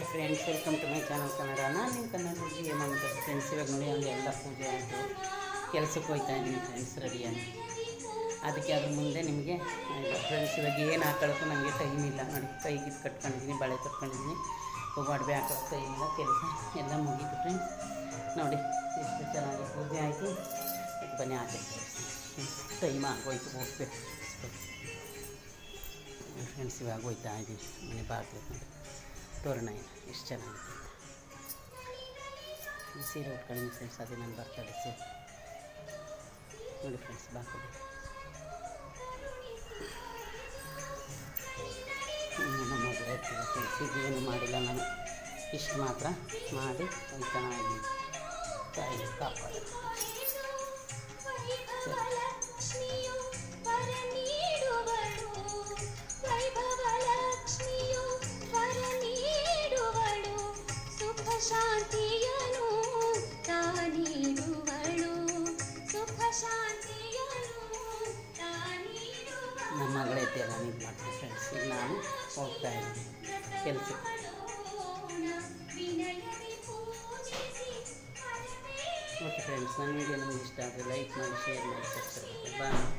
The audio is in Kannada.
Friends, welcome to my channel Kannada. ನಾನು ನಿಮ್ಮ ಕನ್ನಡದಲ್ಲಿ ಏನು ಮಾಡ್ತಾರೆ ಫ್ರೆಂಡ್ಸ್. ಇವಾಗ ನೋಡಿ ಅಲ್ಲಿ ಎಲ್ಲ ಪೂಜೆ ಆಯಿತು, ಕೆಲಸಕ್ಕೆ ಹೋಗ್ತಾ ಇದ್ದೀನಿ ಫ್ರೆಂಡ್ಸ್ ರೆಡಿಯಾಗಿ. ಅದಕ್ಕೆ ಅದ್ರ ಮುಂದೆ ನಿಮಗೆ ಫ್ರೆಂಡ್ಸ್ ಇವಾಗ ಏನು ಹಾಕೊಳ್ಳೋಕ್ಕೂ ನನಗೆ ಟೈಮ್ ಇಲ್ಲ ನೋಡಿ. ಕೈಗೆ ಕಟ್ಕೊಂಡಿದ್ದೀನಿ, ಬಳೆ ಕಟ್ಕೊಂಡಿದ್ದೀನಿ, ಒಡವೆ ಹಾಕೋಕ್ಕೆ ಟೈಮ್ ಇಲ್ಲ. ಕೆಲಸ ಎಲ್ಲ ಮುಗೀತು ಫ್ರೆಂಡ್ಸ್. ನೋಡಿ ಎಷ್ಟು ಚೆನ್ನಾಗಿ ಪೂಜೆ ಆಯಿತು. ಬನ್ನಿ ಆಚೆ ಟೈಮ್ ಆಗೋಯ್ತು, ಹೋಗ್ಬೇಕು ಫ್ರೆಂಡ್ಸ್. ಇವಾಗ ಹೋಗ್ತಾ ಇದ್ದೀನಿ ಮನೆ ಬಾಗಿಲು ನೋಡಿ, ತೋರಣ ಇಲ್ಲ ಎಷ್ಟು ಚೆನ್ನಾಗಿದೆ. ಈ ಸೀರೆ ಉಟ್ಕೊಂಡಿದ್ದೀನಿ ಫ್ರೆಂಡ್ಸ್, ಅದೇ ನಾನು ಬರ್ತಡೆ ಸೀರೆ ನೋಡಿ ಫ್ರೆಂಡ್ಸ್. ಬಾಕಿ ನಮ್ಮ ಮದುವೆ ಇರ್ತೀವಿ ಫ್ರೆಂಡ್ಸ್. ಇದೇನು ಮಾಡಿಲ್ಲ ನಾನು, ಇಷ್ಟು ಮಾತ್ರ ಮಾಡಿ ಹೋಗ್ತಾ ಇದ್ದೀನಿ. ತಾಯಿ ಕಾಪಾಡು. ಶಾಂತಿಯನು ತಾನೀಡುವಳು, ಸುಖ ಶಾಂತಿಯನು ತಾನೀಡುವಳು. ನಮ್ಮ ಮಗಳ ಎದ್ದೆಲ್ಲ ಇದು ಮಾಡ್ತೀನಿ ಫ್ರೆಂಡ್ಸ್. ಈಗ ನಾನು ಹೋಗ್ತಾ ಇದ್ದೀನಿ ಕೆಲಸಕ್ಕೆ. ಓಕೆ ಫ್ರೆಂಡ್ಸ್, ನನ್ನ ವೀಡಿಯೋ ನಮಗೆ ಇಷ್ಟ ಆದರೆ ಲೈಕ್ ಮಾಡಿ, ಶೇರ್ ಮಾಡಿ, ಸಬ್ಸ್ಕ್ರೈಬ್ ಮಾಡಿ. ಬಾಯ್.